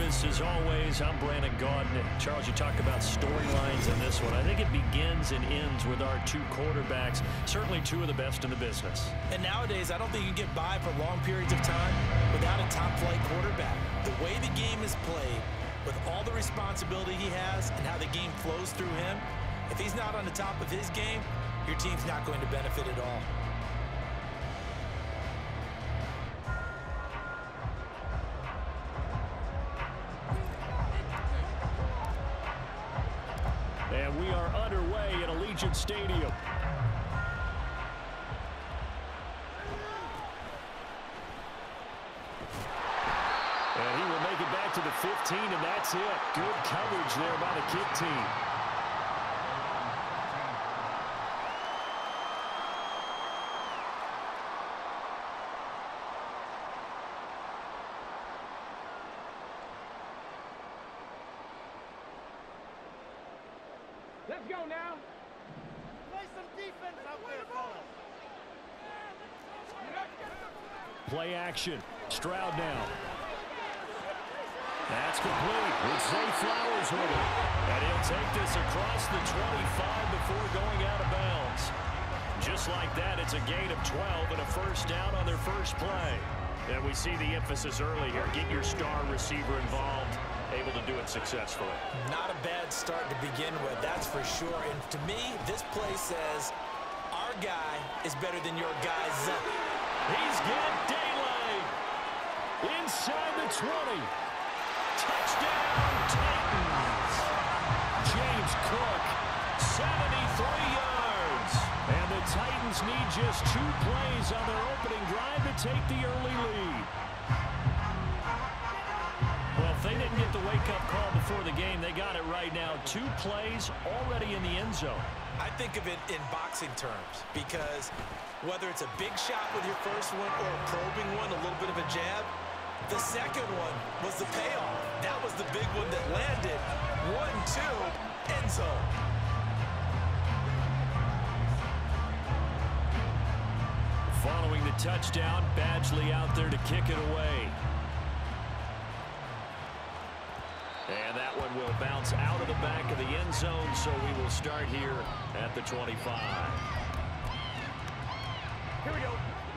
us, as always, I'm Brandon Gaudin. Charles, you talk about storylines in this one. I think it begins and ends with our two quarterbacks, certainly two of the best in the business. And nowadays, I don't think you can get by for long periods of time without a top-flight quarterback. The way the game is played, with all the responsibility he has and how the game flows through him, if he's not on the top of his game, your team's not going to benefit at all. And we are underway at Allegiant Stadium. And he will make it back to the 15, and that's it. Good coverage there by the kick team. Let's go now. Play some defense out there, fellas. Play action. Stroud now. That's complete with Zay Flowers with it. And he'll take this across the 25 before going out of bounds. Just like that, it's a gain of 12 and a first down on their first play. And we see the emphasis early here. Get your star receiver involved. Able to do it successfully. Not a bad start to begin with, that's for sure. And to me, this play says our guy is better than your guy's. He's got daylight. Inside the 20. Touchdown, Titans. James Cook, 73 yards. And the Titans need just 2 plays on their opening drive to take the early lead. Well, if they didn't get the wake-up call before the game, they got it right now. 2 plays already in the end zone. I think of it in boxing terms because whether it's a big shot with your first one or a probing one, a little bit of a jab, the second one was the payoff. That was the big one that landed. 1-2, end zone. Following the touchdown, Badgley out there to kick it away. And that one will bounce out of the back of the end zone, so we will start here at the 25. Here we go.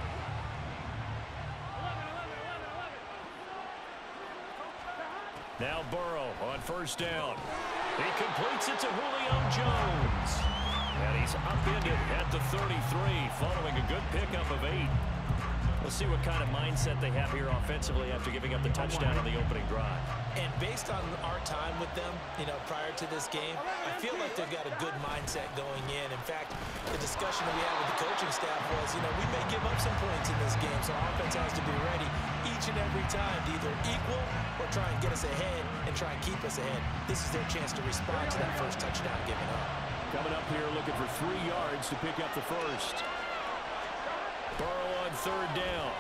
Now Burrow on first down. He completes it to Julio Jones. And he's upended at the 33, following a good pickup of 8. We'll see what kind of mindset they have here offensively after giving up the touchdown on the opening drive. And based on our time with them, prior to this game, I feel like they've got a good mindset going in. In fact, the discussion that we had with the coaching staff was, we may give up some points in this game, so our offense has to be ready each and every time to either equal or try and get us ahead and try and keep us ahead. This is their chance to respond to that first touchdown given up. Coming up here looking for 3 yards to pick up the first. Burrow on third down.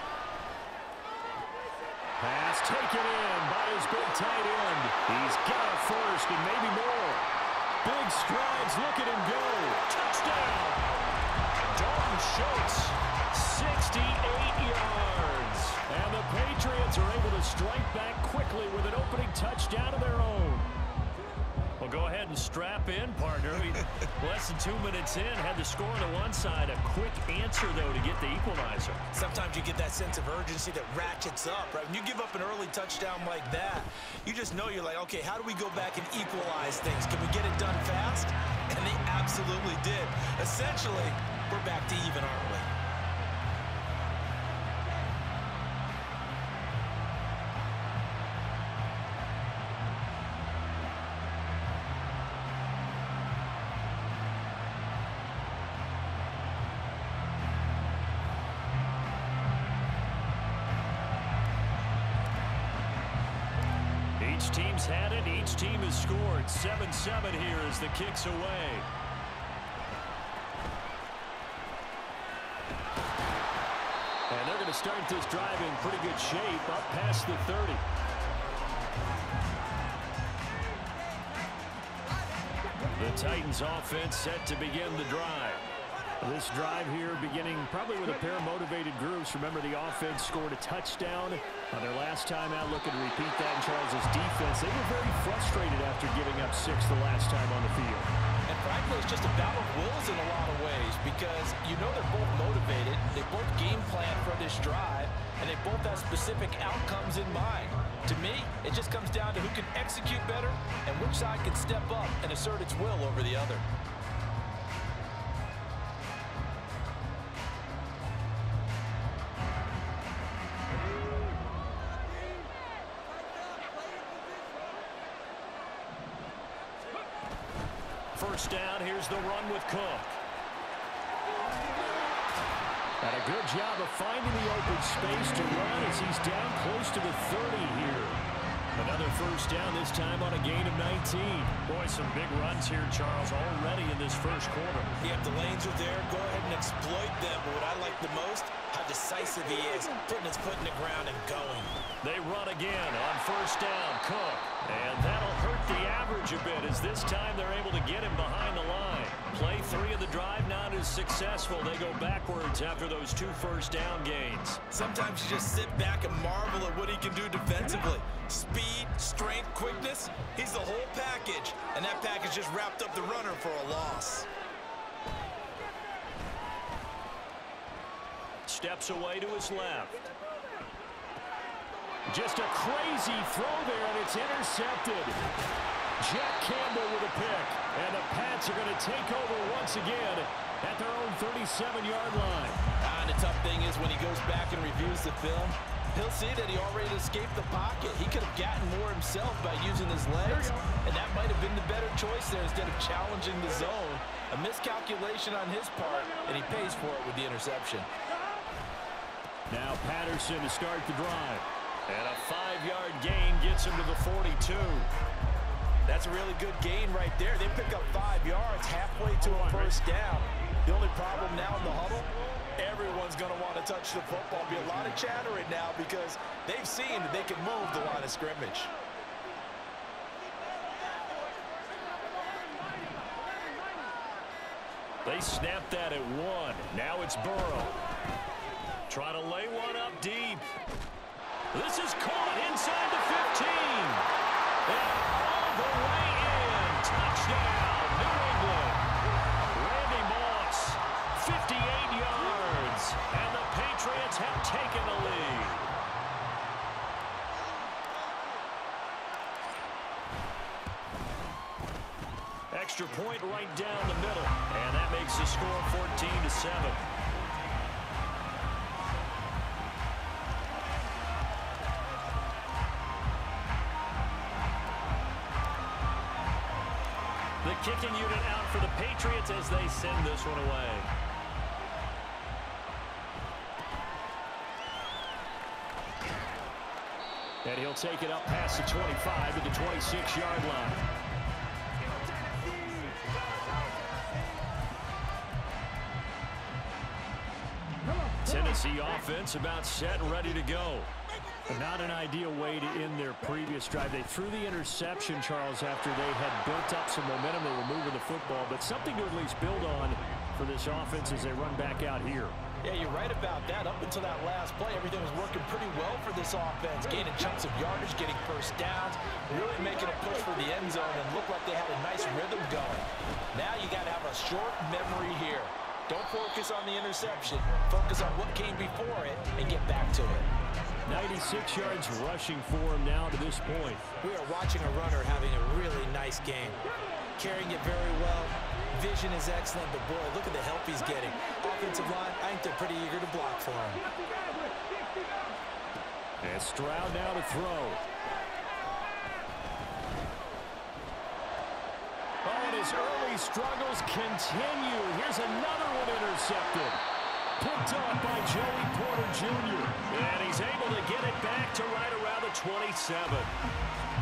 Pass taken in by his big tight end. He's got a first and maybe more. Big strides. Look at him go. Touchdown. Dalton Schultz, 68 yards. And the Patriots are able to strike back quickly with an opening touchdown of their own. Well, go ahead and strap in, partner. Less than 2 minutes in, had the score on the one side. A quick answer, though, to get the equalizer. Sometimes you get that sense of urgency that ratchets up, right? When you give up an early touchdown like that, you just know you're like, okay, how do we go back and equalize things? Can we get it done fast? And they absolutely did. Essentially, we're back to even, aren't we? Each team's had it. Each team has scored. 7-7 here as the kick's away. And they're going to start this drive in pretty good shape, up past the 30. The Titans offense set to begin the drive. This drive here beginning probably with a pair of motivated groups. Remember, the offense scored a touchdown on their last time out, looking to repeat that in Charles' defense. They were very frustrated after giving up 6 the last time on the field. And frankly, it's just a battle of wills in a lot of ways because you know they're both motivated. They both game plan for this drive, and they both have specific outcomes in mind. To me, it just comes down to who can execute better and which side can step up and assert its will over the other. First down, here's the run with Cook. And a good job of finding the open space to run as he's down close to the 30 here. Another first down, this time on a gain of 19. Boy, some big runs here, Charles, already in this first quarter. Yeah, if the lanes are there, go ahead and exploit them. But what I like the most, how decisive he is, putting his foot in the ground and going. They run again on first down, Cook. And that'll hurt the average a bit as this time they're able to get him behind the line. Play 3 of the drive not as successful. They go backwards after those 2 first down gains. Sometimes you just sit back and marvel at what he can do defensively. Speed, strength, quickness, he's the whole package. And that package just wrapped up the runner for a loss. Steps away to his left. Just a crazy throw there, and it's intercepted. Jack Campbell with a pick. And the Pats are going to take over once again at their own 37-yard line. And the tough thing is when he goes back and reviews the film, he'll see that he already escaped the pocket. He could have gotten more himself by using his legs, and that might have been the better choice there instead of challenging the zone. A miscalculation on his part, and he pays for it with the interception. Now Patterson to start the drive. And a 5-yard gain gets him to the 42. That's a really good gain right there. They pick up 5 yards halfway to a first down. The only problem now in the huddle, everyone's going to want to touch the football. Be a lot of chattering now because they've seen that they can move the line of scrimmage. They snapped that at 1. Now it's Burrow. Trying to lay one up deep. This is caught inside the 15. And all the way in. Touchdown, New England. Randy Moss, 58 yards. And the Patriots have taken the lead. Extra point right down the middle. And that makes the score 14-7. The kicking unit out for the Patriots as they send this one away. And he'll take it up past the 25 to the 26-yard line. Tennessee offense about set and ready to go. Not an ideal way to end their previous drive. They threw the interception, Charles, after they had built up some momentum. They were moving the football, but something to at least build on for this offense as they run back out here. Yeah, you're right about that. Up until that last play, everything was working pretty well for this offense. Gaining chunks of yardage, getting first downs, really making a push for the end zone, and looked like they had a nice rhythm going. Now you got to have a short memory here. Don't focus on the interception. Focus on what came before it and get back to it. 96 yards rushing for him now to this point. We are watching a runner having a really nice game. Carrying it very well. Vision is excellent, but boy, look at the help he's getting. Offensive line, I think they're pretty eager to block for him. And Stroud now to throw. Oh, and his early struggles continue. Here's another one intercepted. Picked up by Joey Porter Jr. And he's able to get it back to right around the 27.